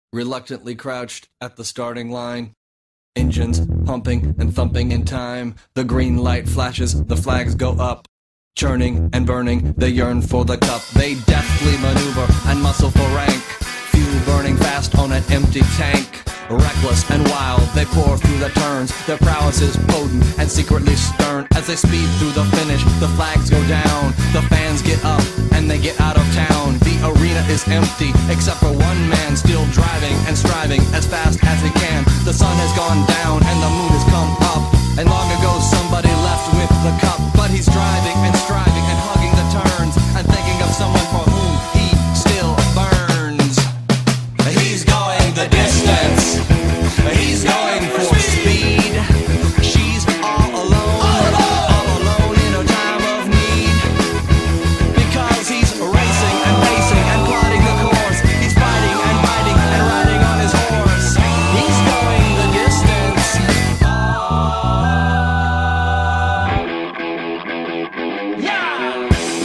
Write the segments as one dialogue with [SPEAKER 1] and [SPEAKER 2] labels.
[SPEAKER 1] reluctantly crouched at the starting line. Engines pumping and thumping in time. The green light flashes, the flags go up. Churning and burning, they yearn for the cup. They deftly maneuver and muscle for rank. Fuel burning fast on an empty tank. Reckless and wild, they pour through the turns. Their prowess is potent and secretly stern. As they speed through the finish, the flags go down. The fans get up and they get out of town. The arena is empty, except for one man still driving and striving as fast as he can. The sun has gone down and the moon has come up. And long ago somebody left with the cup. But he's driving and striving and hugging the turns and thinking of someone for whom he still burns. He's going the distance. He's going for speed. She's all alone in a time of need. Because he's racing and pacing and plotting the course. He's fighting and biting and riding on his horse. He's going the distance. Yeah!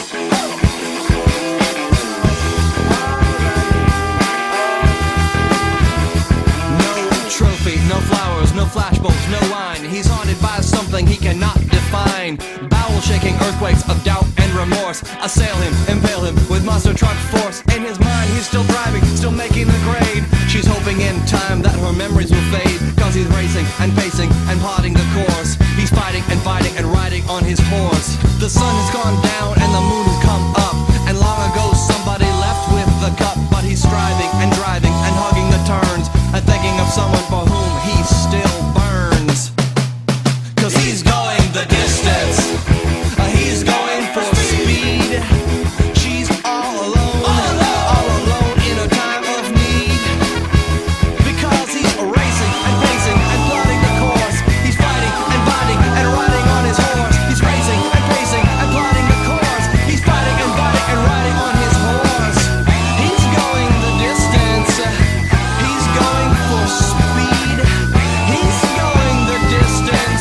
[SPEAKER 1] Trophy, no flowers, no flashbulbs, no wine. He's haunted by something he cannot define. Bowel-shaking earthquakes of doubt and remorse assail him, impale him with monster truck force. In his mind, he's still driving, still making the grade. She's hoping in time that her memories will fade. Cause he's racing and pacing and plotting the course. He's fighting and fighting and riding on his horse. The sun has gone down and the moon has come up. And long ago somebody left with the cup. But he's striving and driving and hugging the turns and thinking of someone for whom he still burns. Cause he's going the distance. He's going for speed. She's all alone in a time of need. Because he's racing and pacing and plotting the course. He's fighting and biting and riding on his horse. He's racing and pacing and plotting the course. He's fighting and biting and riding on his horse. He's going the distance. He's going for speed. He's going the distance.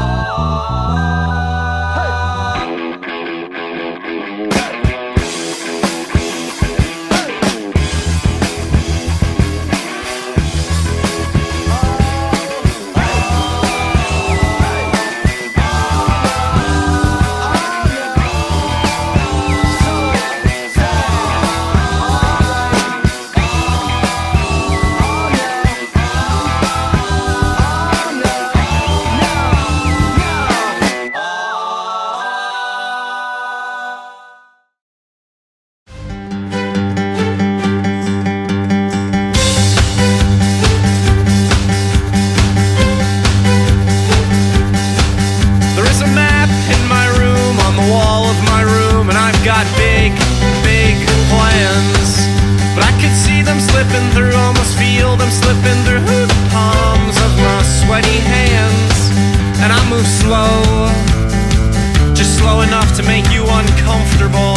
[SPEAKER 2] There is a map in my room, on the wall of my room, and I've got big, big plans. But I could see them slipping through, almost feel them slipping through the palms of my sweaty hands. And I move slow, just slow enough to make you uncomfortable.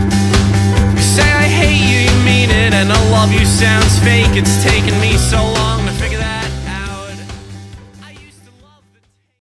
[SPEAKER 2] You say I hate you, you mean it, and I love you sounds fake. It's taken me so long